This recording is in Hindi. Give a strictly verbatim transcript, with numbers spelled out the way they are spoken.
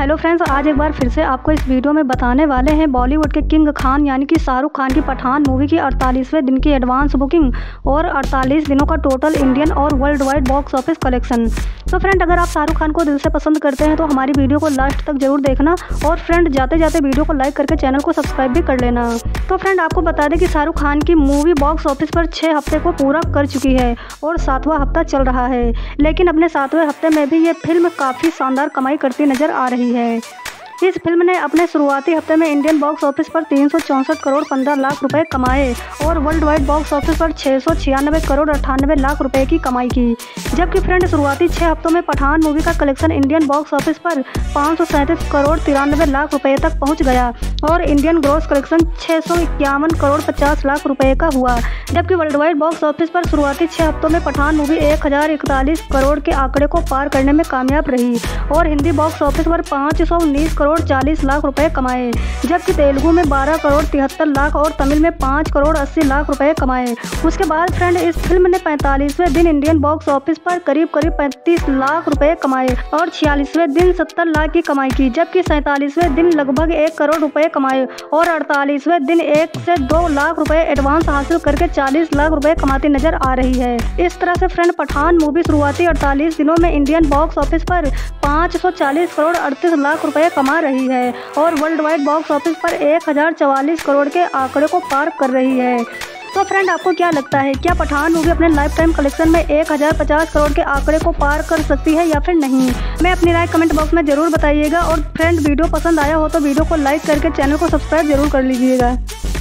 हेलो फ्रेंड्स, आज एक बार फिर से आपको इस वीडियो में बताने वाले हैं बॉलीवुड के किंग खान यानी कि शाहरुख खान की पठान मूवी की अड़तालीसवें दिन की एडवांस बुकिंग और अड़तालीस दिनों का टोटल इंडियन और worldwide box office collection. तो फ्रेंड, अगर आप शाहरुख खान को दिल से पसंद करते हैं तो हमारी वीडियो को लास्ट तक जरूर देखना और फ्रेंड जाते जाते वीडियो को लाइक करके चैनल को सब्सक्राइब भी कर लेना। तो फ्रेंड, आपको बता दें कि शाहरुख खान की मूवी बॉक्स ऑफिस पर छः हफ्ते को पूरा कर चुकी है और सातवां हफ्ता चल रहा है, लेकिन अपने सातवें हफ्ते में भी ये फिल्म काफ़ी शानदार कमाई करती नजर आ रही है। इस फिल्म ने अपने शुरुआती हफ्ते में इंडियन बॉक्स ऑफिस पर तीन सौ चौंसठ करोड़ पंद्रह लाख रुपए कमाए और वर्ल्ड वाइड बॉक्स ऑफिस पर छः सौ छियानवे करोड़ अट्ठानवे लाख रुपए की कमाई की। जबकि फ्रेंड, शुरुआती छः हफ्तों में पठान मूवी का कलेक्शन इंडियन बॉक्स ऑफिस पर पाँच सौ सैंतीस करोड़ तिरानवे लाख रुपए तक पहुंच गया और इंडियन ग्रॉस कलेक्शन छः सौ इक्यावन करोड़ पचास लाख रुपए का हुआ। जबकि वर्ल्ड वाइड बॉक्स ऑफिस पर शुरुआती छः हफ्तों में पठान मूवी एक हज़ार इकतालीस करोड़ के आंकड़े को पार करने में कामयाब रही और हिंदी बॉक्स ऑफिस पर पाँच सौ उन्नीस करोड़ चालीस लाख रुपए कमाए। जबकि तेलुगु में बारह करोड़ तिहत्तर लाख और तमिल में पाँच करोड़ अस्सी लाख रुपए कमाए। उसके बाद फ्रेंड, इस फिल्म ने पैंतालीसवें दिन इंडियन बॉक्स ऑफिस पर करीब करीब पैंतीस लाख रुपए कमाए और छियालीसवें दिन सत्तर लाख की कमाई की। जबकि सैंतालीसवें दिन लगभग एक करोड़ रुपए कमाए और अड़तालीसवें दिन एक से दो लाख रुपए एडवांस हासिल करके चालीस लाख रुपए कमाती नजर आ रही है। इस तरह से फ्रेंड, पठान मूवी शुरुआती अड़तालीस दिनों में इंडियन बॉक्स ऑफिस पर पाँच सौ चालीस करोड़ अड़तीस लाख रुपए कमा रही है और वर्ल्ड वाइड बॉक्स ऑफिस पर एक हज़ार चवालीस करोड़ के आंकड़े को पार कर रही है। तो फ्रेंड, आपको क्या लगता है, क्या पठान मूवी अपने लाइफ टाइम कलेक्शन में एक हज़ार पचास करोड़ के आंकड़े को पार कर सकती है या फिर नहीं? मैं अपनी राय कमेंट बॉक्स में जरूर बताइएगा और फ्रेंड, वीडियो पसंद आया हो तो वीडियो को लाइक करके चैनल को सब्सक्राइब जरूर कर लीजिएगा।